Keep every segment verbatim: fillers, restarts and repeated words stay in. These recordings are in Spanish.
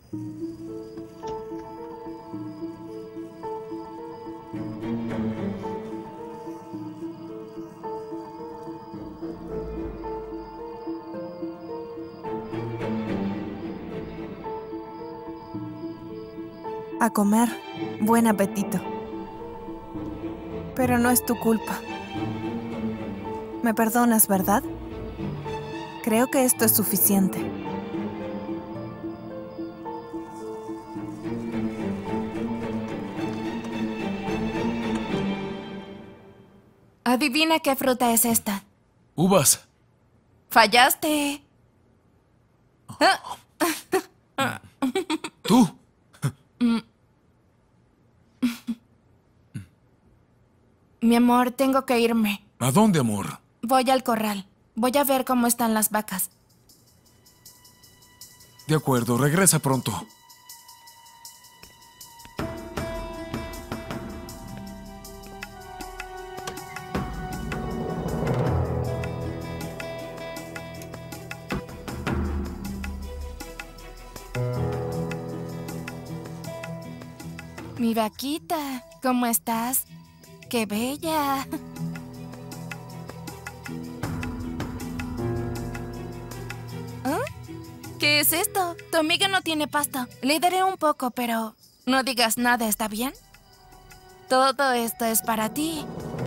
A comer. Buen apetito. Pero no es tu culpa. ¿Me perdonas, verdad? Creo que esto es suficiente. Adivina qué fruta es esta. Uvas. Fallaste. ¿Tú? Mi amor, tengo que irme. ¿A dónde, amor? Voy al corral. Voy a ver cómo están las vacas. De acuerdo, regresa pronto. Mi vaquita, ¿cómo estás? ¡Qué bella! ¿Ah? ¿Qué es esto? Tu amiga no tiene pasto. Le daré un poco, pero no digas nada, ¿está bien? Todo esto es para ti.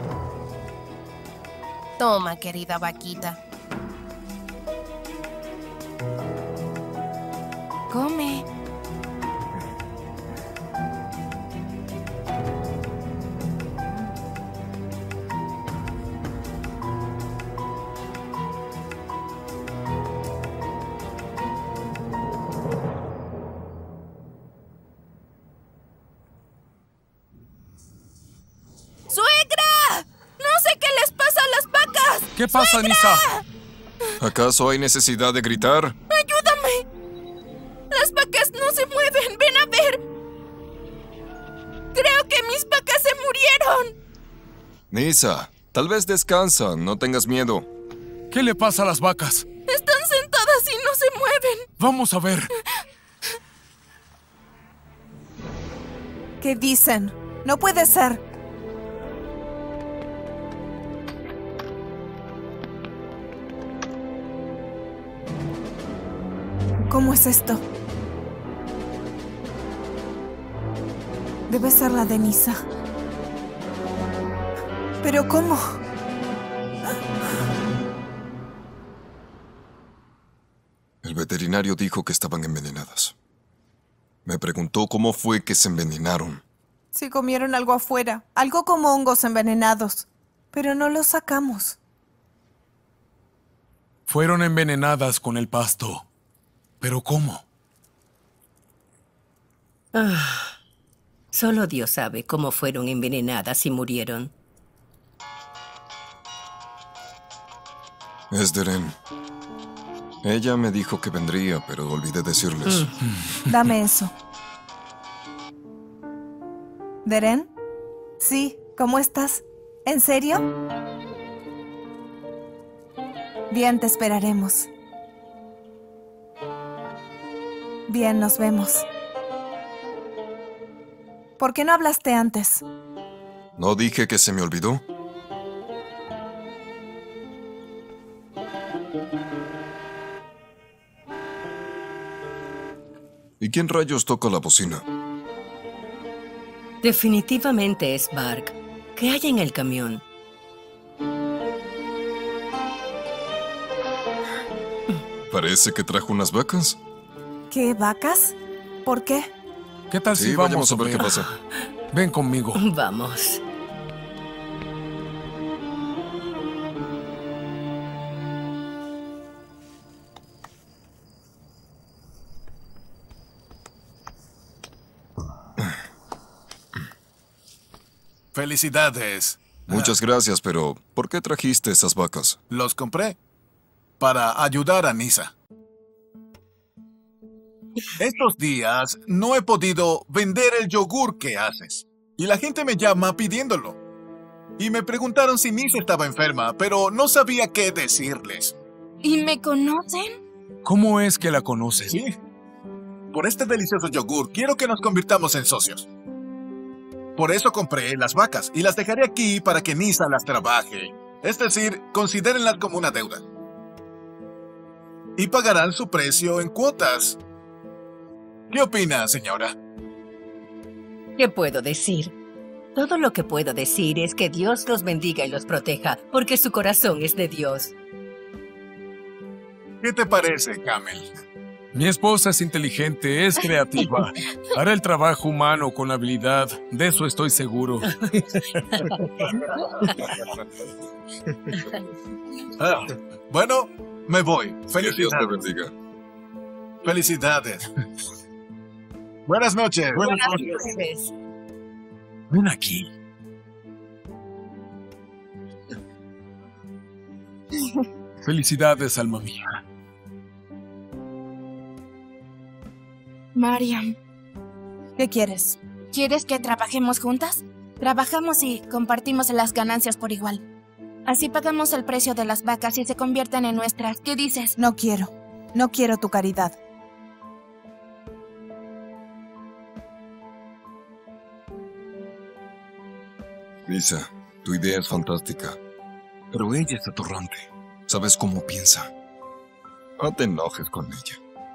Toma, querida vaquita. Come. ¿Qué pasa, Nisa? ¿Acaso hay necesidad de gritar? ¡Ayúdame! Las vacas no se mueven. ¡Ven a ver! Creo que mis vacas se murieron. Nisa, tal vez descansan. No tengas miedo. ¿Qué le pasa a las vacas? Están sentadas y no se mueven. Vamos a ver. ¿Qué dicen? No puede ser. ¿Cómo es esto? Debe ser la de Nisa. ¿Pero cómo? El veterinario dijo que estaban envenenadas. Me preguntó cómo fue que se envenenaron. Si comieron algo afuera, algo como hongos envenenados. Pero no los sacamos. Fueron envenenadas con el pasto. ¿Pero cómo? Ah, solo Dios sabe cómo fueron envenenadas y murieron. Es Deren. Ella me dijo que vendría, pero olvidé decirles. Mm. Dame eso. ¿Deren? Sí, ¿cómo estás? ¿En serio? Bien, te esperaremos. Bien, nos vemos. ¿Por qué no hablaste antes? ¿No dije que se me olvidó? ¿Y quién rayos toca la bocina? Definitivamente es Bark. ¿Qué hay en el camión? Parece que trajo unas vacas. ¿Qué, vacas? ¿Por qué? ¿Qué tal si sí, vamos vayamos a ver qué pasa? Ven conmigo. Vamos. Felicidades. Muchas gracias, pero ¿por qué trajiste esas vacas? Los compré para ayudar a Nisa. Estos días no he podido vender el yogur que haces. Y la gente me llama pidiéndolo. Y me preguntaron si Nisa estaba enferma, pero no sabía qué decirles. ¿Y me conocen? ¿Cómo es que la conoces? Sí. por este delicioso yogur quiero que nos convirtamos en socios. Por eso compré las vacas y las dejaré aquí para que Nisa las trabaje. Es decir, considérenlas como una deuda. Y pagarán su precio en cuotas. ¿Qué opina, señora? ¿Qué puedo decir? Todo lo que puedo decir es que Dios los bendiga y los proteja, porque su corazón es de Dios. ¿Qué te parece, Camel? Mi esposa es inteligente, es creativa. Hará el trabajo humano con habilidad. De eso estoy seguro. Ah, bueno, me voy. Que Dios te Felicidades. bendiga. Felicidades. Buenas noches. Buenas noches. Ven aquí. Felicidades, alma mía. Mariam, ¿Qué quieres? ¿quieres que trabajemos juntas? Trabajamos y compartimos las ganancias por igual. Así pagamos el precio de las vacas y se convierten en nuestras. ¿Qué dices? No quiero. No quiero tu caridad. Lisa, tu idea es fantástica. Pero ella es atorrante. ¿Sabes cómo piensa? No te enojes con ella.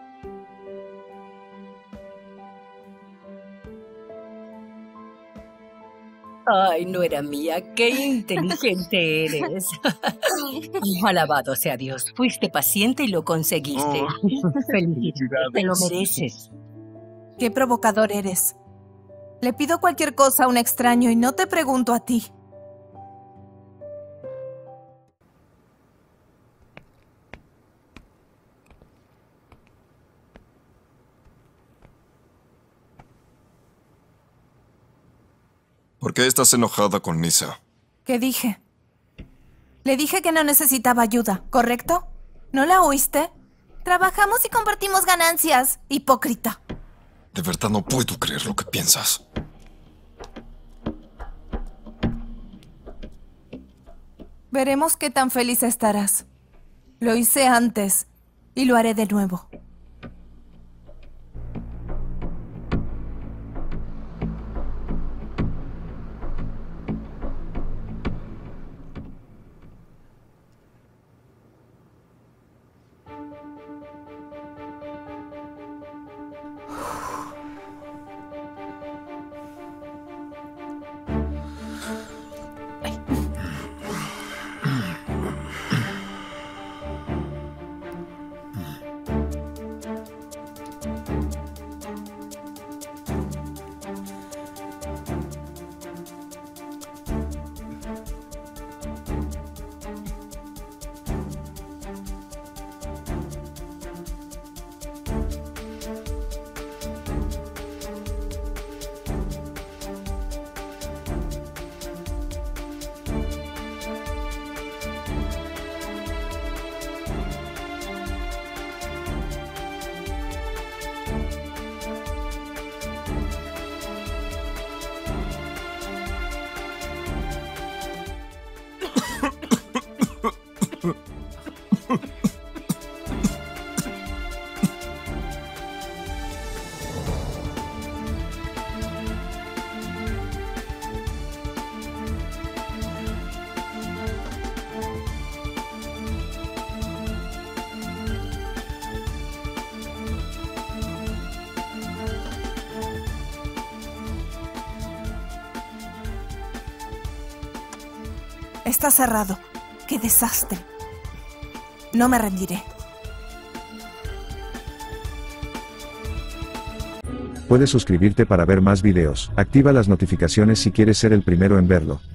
Ay, no era mía. Qué inteligente eres. Alabado sea Dios. Fuiste paciente y lo conseguiste. Felicidades. Te lo mereces. Qué provocador eres. Le pido cualquier cosa a un extraño y no te pregunto a ti. ¿Por qué estás enojada con Nisa? ¿Qué dije? Le dije que no necesitaba ayuda, ¿correcto? ¿No la oíste? Trabajamos y compartimos ganancias, hipócrita. De verdad no puedo creer lo que piensas. Veremos qué tan feliz estarás. Lo hice antes y lo haré de nuevo. Está cerrado. ¡Qué desastre! No me rendiré. Puedes suscribirte para ver más videos. Activa las notificaciones si quieres ser el primero en verlo.